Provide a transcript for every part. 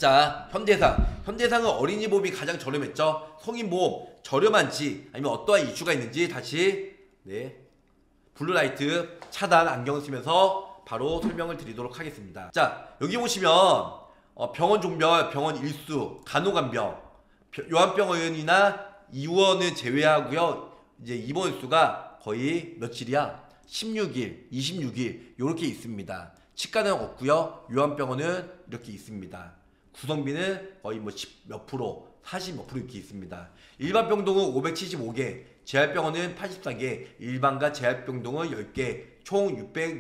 자, 현대해상은 어린이보험이 가장 저렴했죠. 성인보험 저렴한지 아니면 어떠한 이슈가 있는지 다시 블루라이트 차단 안경을 쓰면서 바로 설명을 드리도록 하겠습니다. 자, 여기 보시면 병원 종별, 병원 일수, 간호간병, 요한병원이나 이원을 제외하고요. 이제 입원 일수가 거의 며칠이야? 16일, 26일 이렇게 있습니다. 치과는 없고요. 요한병원은 이렇게 있습니다. 구성비는 거의 뭐 10 몇 프로, 40 몇 프로 이렇게 있습니다. 일반 병동은 575개, 재활병원은 84개, 일반과 재활병동은 10개, 총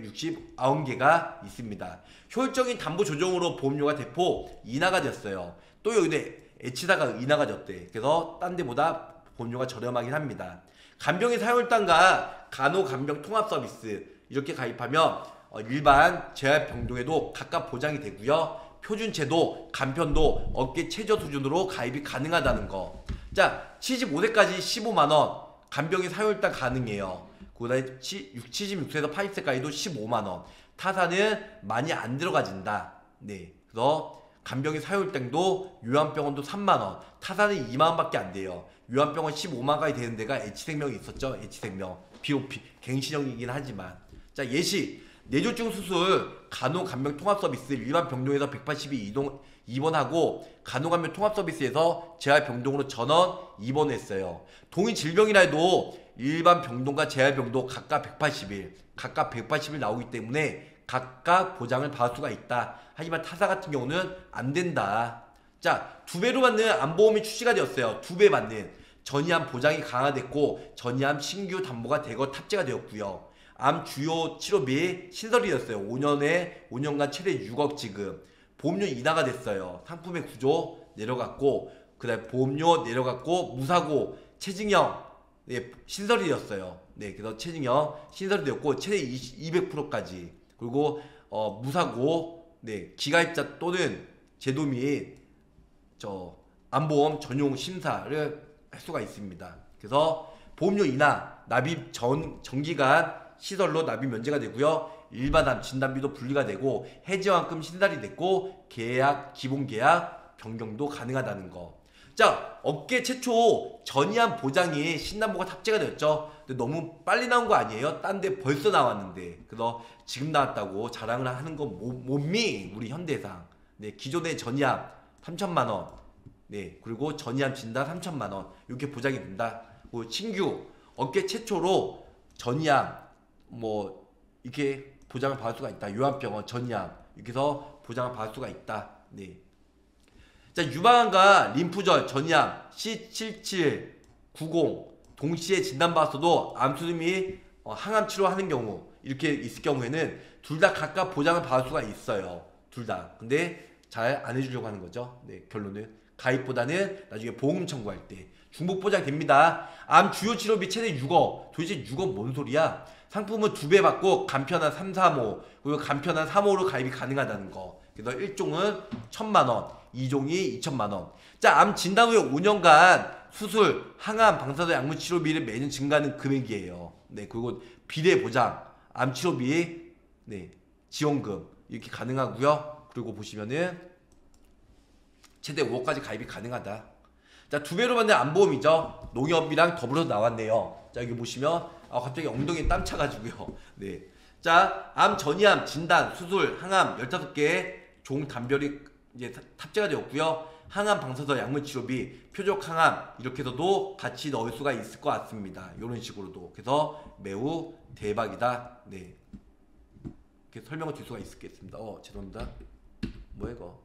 669개가 있습니다. 효율적인 담보 조정으로 보험료가 대폭 인하가 됐어요. 또 여기 H사가 인하가 됐대. 그래서 딴 데보다 보험료가 저렴하긴 합니다. 간병인 사용일당과 간호간병 통합서비스 이렇게 가입하면 일반 재활병동에도 각각 보장이 되고요. 표준체도, 간편도, 업계 최저 수준으로 가입이 가능하다는 거. 자, 75세까지 15만원 간병인 사용일당 가능해요. 그다음에 76세에서 80세까지도 15만원. 타사는 많이 안 들어가진다. 네, 그래서 간병인 사용일당도 요한병원도 3만원, 타사는 2만원밖에 안 돼요. 요한병원 15만원까지 되는 데가 H생명이 있었죠. H생명 비록 갱신형이긴 하지만. 자, 예시 뇌졸중 수술 간호간병 통합서비스 일반 병동에서 182 입원하고 간호간병 통합서비스에서 재활병동으로 전원 입원했어요. 동일 질병이라 해도 일반 병동과 재활병동 각각 180일 각각 180일 나오기 때문에 각각 보장을 받을 수가 있다. 하지만 타사 같은 경우는 안 된다. 자, 2배로 받는 암보험이 출시가 되었어요. 2배 받는 전이암 보장이 강화됐고 전이암 신규 담보가 대거 탑재가 되었고요. 암 주요 치료비 신설이 되었어요. 5년간 최대 6억 지급. 보험료 인하가 됐어요. 상품의 구조 내려갔고 그 다음에 보험료 내려갔고 무사고 체증형 신설이 되었어요. 네, 그래서 체증형 신설이 되었고 최대 200%까지. 그리고 무사고 기가입자 또는 제도 및 암보험 전용 심사를 할 수가 있습니다. 그래서 보험료 인하, 납입 정기간 시설로 납입 면제가 되고요. 일반암 진단비도 분리가 되고 해지환급 신설이 됐고 계약, 기본계약 변경도 가능하다는 거. 자, 업계 최초 전이암 보장이 신담보가 탑재가 되었죠. 근데 너무 빨리 나온 거 아니에요? 딴 데 벌써 나왔는데. 그래서 지금 나왔다고 자랑을 하는 건 몸미 우리 현대해상. 기존의 전이암 3천만원, 그리고 전이암 진단 3천만원 이렇게 보장이 된다. 그리고 신규 업계 최초로 전이암 이렇게 보장을 받을 수가 있다. 요한병원 전이암 이렇게 해서 보장을 받을 수가 있다. 자, 유방암과 림프절 전이암 C7790 동시에 진단받았어도 암수술 및 항암 치료하는 경우 이렇게 있을 경우에는 둘 다 각각 보장을 받을 수가 있어요. 둘 다. 근데 잘 안 해주려고 하는 거죠. 결론은 가입보다는 나중에 보험 청구할 때 중복 보장 됩니다. 암 주요 치료비 최대 6억. 도대체 6억 뭔 소리야? 상품은 2배 받고 간편한 3, 3호 그리고 간편한 3호로 가입이 가능하다는 거. 그래서 1종은 1,000만원, 2종이 2,000만원. 자, 암 진단 후에 5년간 수술, 항암, 방사선 약물 치료비를 매년 증가하는 금액이에요. 그리고 비례 보장, 암 치료비, 지원금 이렇게 가능하고요. 그리고 보시면은 최대 5억까지 가입이 가능하다. 자, 2배로 받는 암보험이죠. 농협이랑 더불어서 나왔네요. 자, 여기 보시면 갑자기 엉덩이에 땀 차가지고요. 자, 암 전이암 진단, 수술, 항암 15개 종 단별이 이제 탑재가 되었고요. 항암 방사선 약물 치료비, 표적 항암 이렇게 해서도 같이 넣을 수가 있을 것 같습니다. 이런 식으로도. 그래서 매우 대박이다. 이렇게 설명을 드릴 수가 있겠습니다. 죄송합니다. 뭐야 이거?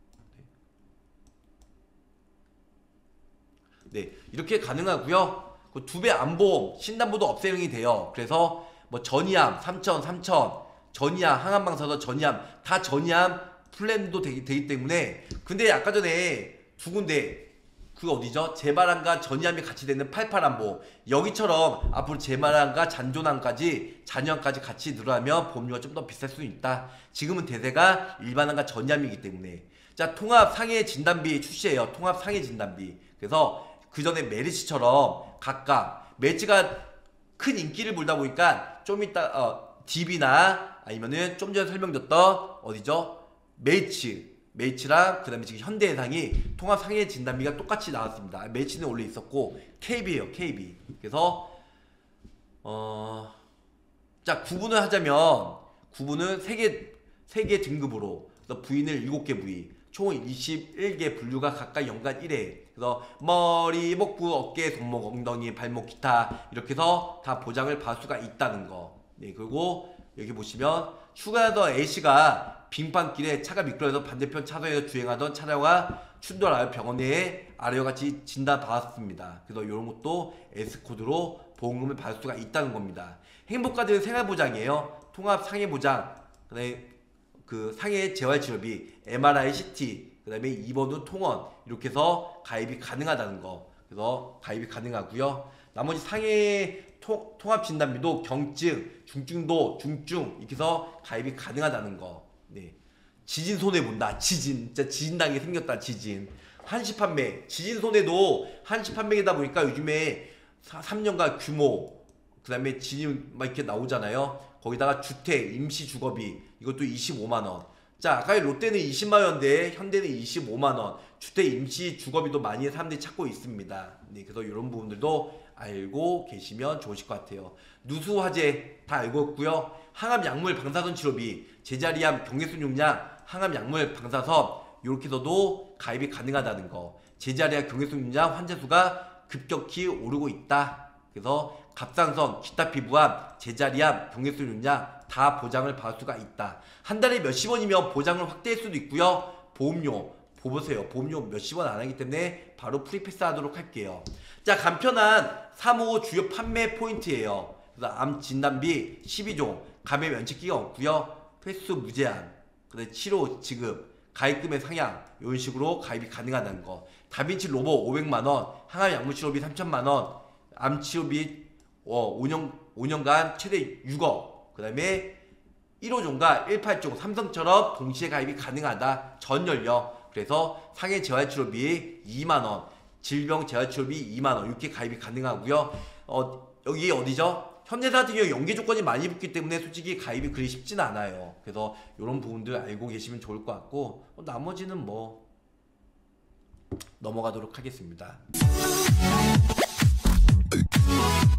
이렇게 가능하고요. 2배 암보험, 신담보도 업세링이 돼요. 그래서 전이암 3,000, 전이암, 항암방사선 전이암 다 전이암 플랜도 되기 때문에. 근데 아까 전에 두 군데 어디죠? 재발암과 전이암이 같이 되는 88암보 여기처럼 앞으로 재발암과 잔존암까지 잔여암까지 같이 늘어나면 보험료가 좀 더 비쌀 수 있다. 지금은 대세가 일반암과 전이암이기 때문에. 자, 통합 상해 진단비 출시해요. 통합 상해 진단비. 그래서 그 전에 메르시처럼 각각 메르시가 큰 인기를 몰다 보니까 좀 이따 DB나 아니면은 좀 전에 설명드렸던 어디죠? 메르시 메이츠랑 그 다음에 지금 현대해상이 통합 상해 진단비가 똑같이 나왔습니다. 메이츠는 원래 있었고 KB예요. KB. 그래서 자 구분을 하자면 구분은 3개 등급으로 그래서 부위는 7개 부위 총 21개 분류가 각각 연간 1회 그래서 머리, 목부, 어깨, 손목, 엉덩이, 발목, 기타 이렇게 해서 다 보장을 받을 수가 있다는 거. 네, 그리고 여기 보시면 휴가더 A씨가 빙판길에 차가 미끄러져서 반대편 차선에서 주행하던 차량과 충돌하여 병원에 아래와 같이 진단받았습니다. 그래서 이런 것도 S코드로 보험금을 받을 수가 있다는 겁니다. 행복카드는 생활보장이에요. 통합 상해보장, 그다음에 그 상해 재활치료비, MRI, CT, 그 다음에 입원후 통원 이렇게 해서 가입이 가능하다는 거. 그래서 가입이 가능하고요. 나머지 상해 통합진단비도 경증, 중증도, 중증 이렇게 해서 가입이 가능하다는 거. 네. 지진 손해본다. 지진. 진짜 지진당하게 생겼다. 지진. 한시 판매. 지진 손해도 한시 판매이다 보니까 요즘에 3년간 규모 그 다음에 지진 막 이렇게 나오잖아요. 거기다가 주택, 임시 주거비 이것도 25만원. 자 아까 롯데는 20만원인데 현대는 25만원. 주택, 임시 주거비도 많이 사람들이 찾고 있습니다. 네, 그래서 이런 부분들도 알고 계시면 좋으실 것 같아요. 누수화재 다 알고 있고요. 항암 약물 방사선 치료비, 제자리암 경계선 용량, 항암 약물 방사선 이렇게 해서도 가입이 가능하다는 거. 제자리암 경계선 용량 환자 수가 급격히 오르고 있다. 그래서 갑상선, 기타 피부암, 제자리암, 경계선 용량 다 보장을 받을 수가 있다. 한 달에 몇십 원이면 보장을 확대할 수도 있고요. 보험료 보세요. 보험료 몇십 원 안 하기 때문에 바로 프리패스 하도록 할게요. 자 간편한 3호 주요 판매 포인트예요. 그래서 암 진단비 12종, 감염 면책기가 없고요. 횟수 무제한, 그다음에 치료 지급, 가입금의 상향 이런 식으로 가입이 가능하다는 거. 다빈치 로봇 500만원, 항암 약물 치료비 3천만원, 암 치료비 5년간 최대 6억, 그 다음에 1호종과 18종 삼성처럼 동시에 가입이 가능하다. 전 연령. 그래서 상해 재활치료비 2만원, 질병 재활치료비 2만원 이렇게 가입이 가능하고요. 여기 어디죠? 현대사 같은 경우 연계 조건이 많이 붙기 때문에 솔직히 가입이 그리 쉽진 않아요. 그래서 이런 부분들 알고 계시면 좋을 것 같고 나머지는 뭐 넘어가도록 하겠습니다.